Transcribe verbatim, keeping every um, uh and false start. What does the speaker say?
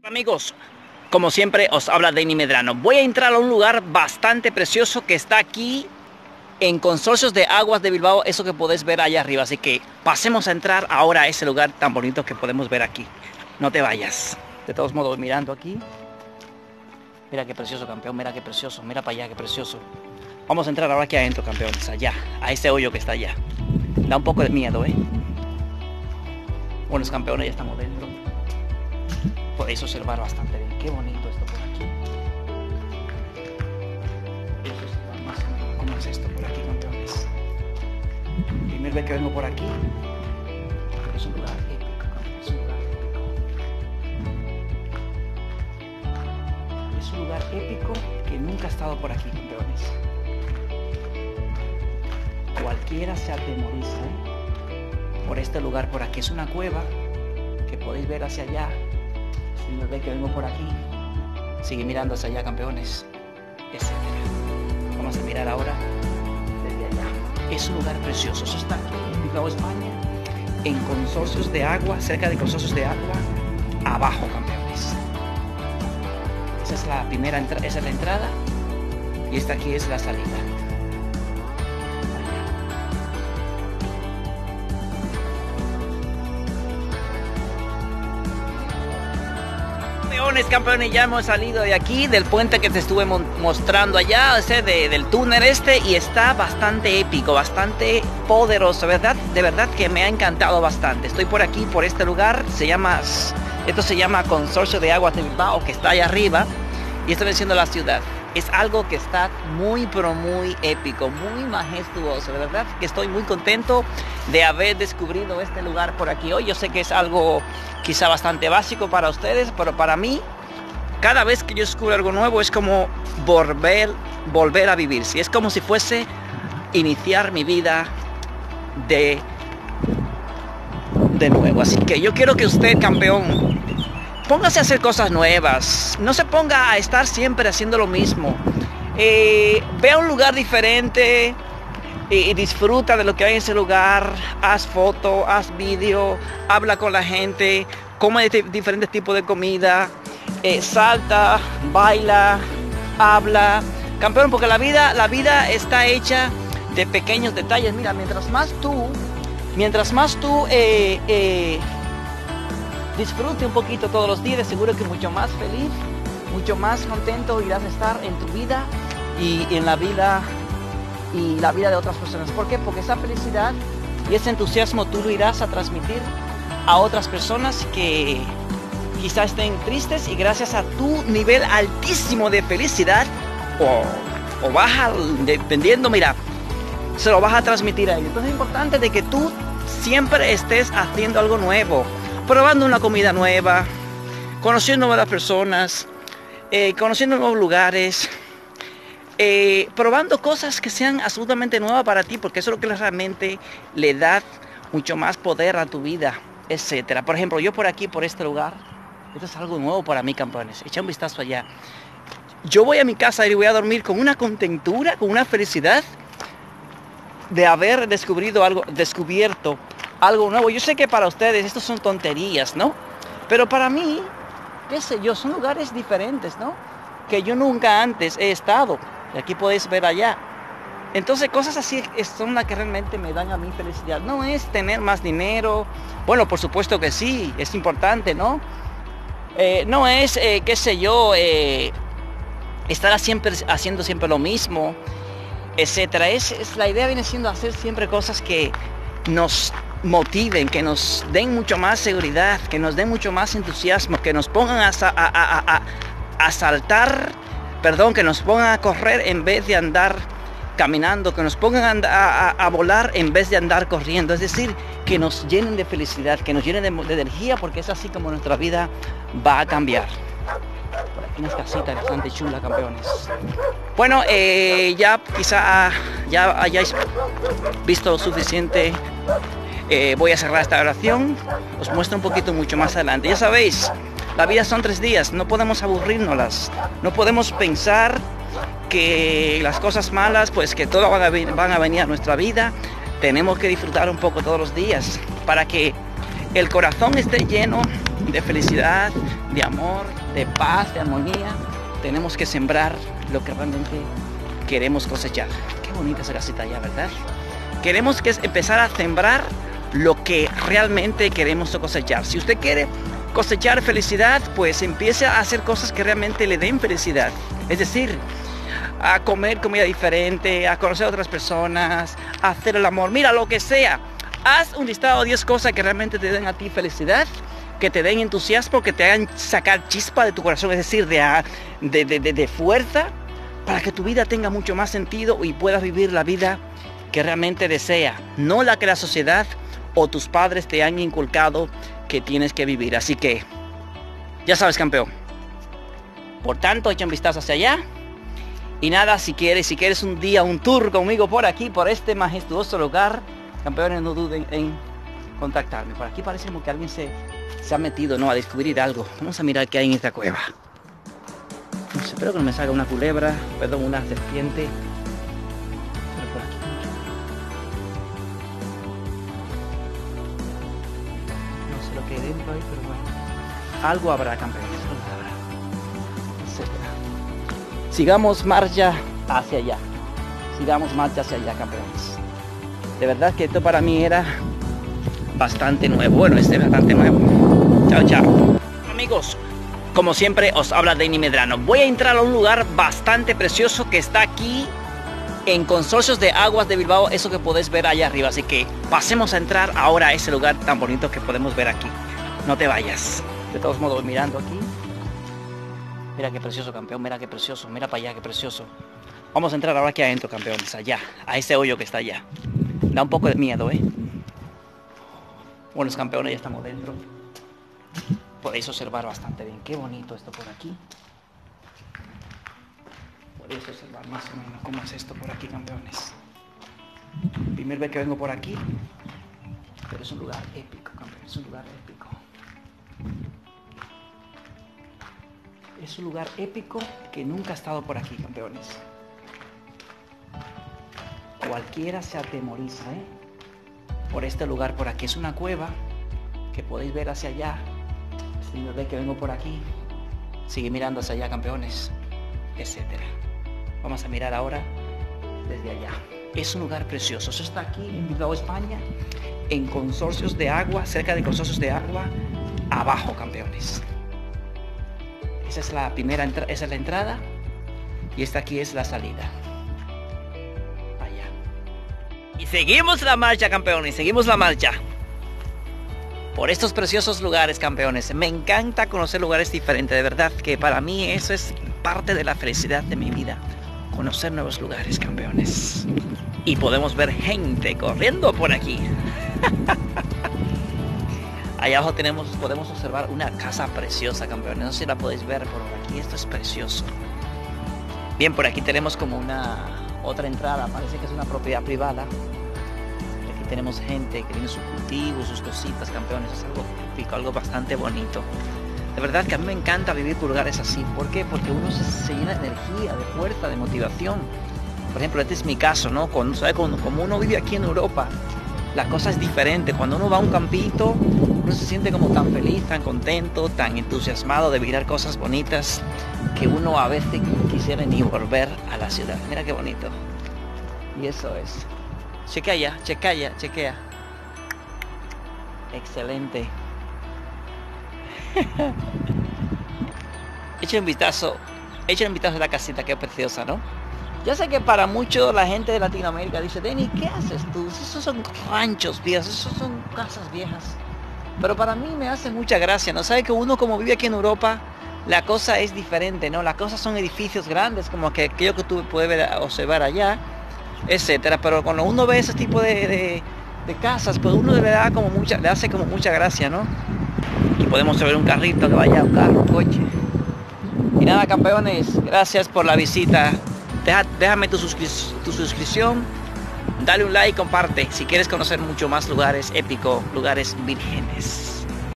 Amigos, como siempre os habla Denny Medrano. Voy a entrar a un lugar bastante precioso que está aquí en Consorcios de Aguas de Bilbao, eso que podéis ver allá arriba. Así que pasemos a entrar ahora a ese lugar tan bonito que podemos ver aquí. No te vayas. De todos modos, mirando aquí. Mira qué precioso, campeón, mira qué precioso, mira para allá qué precioso. Vamos a entrar ahora aquí adentro, campeones, allá, a ese hoyo que está allá. Da un poco de miedo, ¿eh? Buenos campeones, ya estamos dentro. Podéis observar bastante bien. Qué bonito esto por aquí. ¿Cómo es esto por aquí, campeones? Primera vez que vengo por aquí. Es un lugar épico, campeones. Es un lugar épico. Es un lugar épico que nunca ha estado por aquí, campeones. Cualquiera se atemoriza, ¿eh? Por este lugar por aquí. Es una cueva que podéis ver hacia allá. Si me ve que vengo por aquí, sigue mirando hacia allá, campeones, etcétera. Vamos a mirar ahora desde allá. Es un lugar precioso. Eso está aquí en Bilbao, España, en Consorcios de Agua, cerca de Consorcios de Agua, abajo, campeones. Esa es la primera entrada, esa es la entrada y esta aquí es la salida. Campeones, campeones, ya hemos salido de aquí, del puente que te estuve mo mostrando allá, o sea, de, del túnel este, y está bastante épico, bastante poderoso, ¿verdad? De verdad que me ha encantado bastante. Estoy por aquí, por este lugar, se llama, esto se llama Consorcio de Aguas de Bilbao, que está allá arriba, y estoy diciendo la ciudad. Es algo que está muy, pero muy épico, muy majestuoso, de verdad que estoy muy contento de haber descubierto este lugar por aquí hoy. Yo sé que es algo quizá bastante básico para ustedes, pero para mí, cada vez que yo descubro algo nuevo es como volver, volver a vivir. Si es como si fuese iniciar mi vida de, de nuevo. Así que yo quiero que usted, campeón, póngase a hacer cosas nuevas, no se ponga a estar siempre haciendo lo mismo. Eh, vea un lugar diferente y, y disfruta de lo que hay en ese lugar. Haz foto, haz vídeo, habla con la gente, come diferentes tipos de comida, eh, salta, baila, habla. Campeón, porque la vida, la vida está hecha de pequeños detalles. Mira, mientras más tú, mientras más tú... Eh, eh, disfrute un poquito todos los días, seguro que mucho más feliz, mucho más contento irás a estar en tu vida y en la vida y la vida de otras personas. ¿Por qué? Porque esa felicidad y ese entusiasmo tú lo irás a transmitir a otras personas que quizás estén tristes, y gracias a tu nivel altísimo de felicidad o, o baja, dependiendo, mira, se lo vas a transmitir a ellos. Entonces es importante de que tú siempre estés haciendo algo nuevo, probando una comida nueva, conociendo nuevas personas, eh, conociendo nuevos lugares, eh, probando cosas que sean absolutamente nuevas para ti, porque eso es lo que realmente le da mucho más poder a tu vida, etcétera. Por ejemplo, yo por aquí, por este lugar, esto es algo nuevo para mí, campeones. Echa un vistazo allá. Yo voy a mi casa y voy a dormir con una contentura, con una felicidad de haber descubierto algo, descubierto algo nuevo. Yo sé que para ustedes esto son tonterías, ¿no? Pero para mí, qué sé yo, son lugares diferentes, ¿no? Que yo nunca antes he estado. Y aquí podéis ver allá. Entonces cosas así son las que realmente me dan a mí felicidad. No es tener más dinero. Bueno, por supuesto que sí, es importante, ¿no? Eh, no es, eh, qué sé yo, eh, estar siempre, haciendo siempre lo mismo, etcétera. Es, es, la idea viene siendo hacer siempre cosas que nos motiven, que nos den mucho más seguridad, que nos den mucho más entusiasmo, que nos pongan a, a, a, a, a saltar, perdón, que nos pongan a correr en vez de andar caminando, que nos pongan a, a, a volar en vez de andar corriendo. Es decir, que nos llenen de felicidad, que nos llenen de, de energía, porque es así como nuestra vida va a cambiar. Por aquí unas casitas bastante chulas, campeones. Bueno, eh, ya quizá ya hayáis visto lo suficiente. Eh, voy a cerrar esta oración, os muestro un poquito mucho más adelante. Ya sabéis, la vida son tres días, no podemos aburrirnoslas, no podemos pensar que las cosas malas, pues que todo van a, van a venir a nuestra vida. Tenemos que disfrutar un poco todos los días para que el corazón esté lleno de felicidad, de amor, de paz, de armonía. Tenemos que sembrar lo que realmente queremos cosechar. Qué bonita esa casita allá, ¿verdad? Queremos que es empezar a sembrar lo que realmente queremos cosechar. Si usted quiere cosechar felicidad, pues empiece a hacer cosas que realmente le den felicidad. Es decir, a comer comida diferente, a conocer a otras personas, a hacer el amor. Mira, lo que sea. Haz un listado de diez cosas que realmente te den a ti felicidad, que te den entusiasmo, que te hagan sacar chispa de tu corazón, es decir, de, de, de, de, de fuerza, para que tu vida tenga mucho más sentido y puedas vivir la vida que realmente desea, no la que la sociedad o tus padres te han inculcado que tienes que vivir. Así que, ya sabes, campeón. Por tanto, echa un vistazo hacia allá. Y nada, si quieres, si quieres un día, un tour conmigo por aquí, por este majestuoso lugar, campeones, no duden en contactarme. Por aquí parece como que alguien se, se ha metido, ¿no?, a descubrir algo. Vamos a mirar qué hay en esta cueva. No sé, espero que no me salga una culebra, perdón, una serpiente. Pero por aquí no sé lo que hay dentro ahí, pero bueno. Algo habrá, campeones, algo habrá. Etcétera. Sigamos marcha hacia allá. Sigamos marcha hacia allá, campeones. De verdad que esto para mí era bastante nuevo. Bueno, este es bastante nuevo. Chao, chao. Amigos, como siempre os habla Denny Medrano. Voy a entrar a un lugar bastante precioso que está aquí en Consorcios de Aguas de Bilbao. Eso que podéis ver allá arriba. Así que pasemos a entrar ahora a ese lugar tan bonito que podemos ver aquí. No te vayas. De todos modos, mirando aquí. Mira qué precioso, campeón. Mira qué precioso. Mira para allá, qué precioso. Vamos a entrar ahora aquí adentro, campeones. Allá, a ese hoyo que está allá. Da un poco de miedo, ¿eh? Bueno, los campeones ya estamos dentro. Podéis observar bastante bien. Qué bonito esto por aquí. Podéis observar más o menos cómo es esto por aquí, campeones. Primera vez que vengo por aquí. Pero es un lugar épico, campeones. Es un lugar épico. Es un lugar épico que nunca ha estado por aquí, campeones. Cualquiera se atemoriza, ¿eh?, por este lugar por aquí. Es una cueva que podéis ver hacia allá. Si me ve que vengo por aquí, sigue mirando hacia allá, campeones, etcétera. Vamos a mirar ahora desde allá. Es un lugar precioso. Eso está aquí en Bilbao, España, en Consorcios de Agua, cerca de Consorcios de Agua, abajo, campeones. Esa es la primera entrada, esa es la entrada, y esta aquí es la salida. Y seguimos la marcha, campeones, seguimos la marcha por estos preciosos lugares, campeones. Me encanta conocer lugares diferentes, de verdad que para mí eso es parte de la felicidad de mi vida. Conocer nuevos lugares, campeones. Y podemos ver gente corriendo por aquí. Allá abajo tenemos, podemos observar una casa preciosa, campeones. No sé si la podéis ver por aquí, esto es precioso. Bien, por aquí tenemos como una... otra entrada, parece que es una propiedad privada. Aquí tenemos gente que tiene sus cultivos, sus cositas, campeones. Es algo épico, algo bastante bonito. De verdad que a mí me encanta vivir por lugares así. ¿Por qué? Porque uno se, se llena de energía, de fuerza, de motivación. Por ejemplo, este es mi caso, ¿no? Cuando, ¿sabe? Como, como uno vive aquí en Europa, la cosa es diferente. Cuando uno va a un campito, uno se siente como tan feliz, tan contento, tan entusiasmado de mirar cosas bonitas, que uno a veces quisiera ni volver a la ciudad. Mira qué bonito. Y eso es. Chequea ya, chequea ya, chequea. Excelente. Echen un vistazo, echen un vistazo a la casita, qué preciosa, ¿no? Yo sé que para mucho la gente de Latinoamérica dice, Denny, ¿qué haces tú? Esos son ranchos viejos, esos son casas viejas. Pero para mí me hace mucha gracia, ¿no? Sabe que uno como vive aquí en Europa, la cosa es diferente, ¿no? Las cosas son edificios grandes, como que aquello que tú puedes ver, observar allá, etcétera. Pero cuando uno ve ese tipo de, de, de casas, pues uno le da como mucha, le hace como mucha gracia, ¿no? Y podemos ver un carrito que vaya, un carro, un coche. Y nada, campeones, gracias por la visita. Deja, déjame tu, suscri- tu suscripción, dale un like, comparte si quieres conocer mucho más lugares épicos, lugares vírgenes.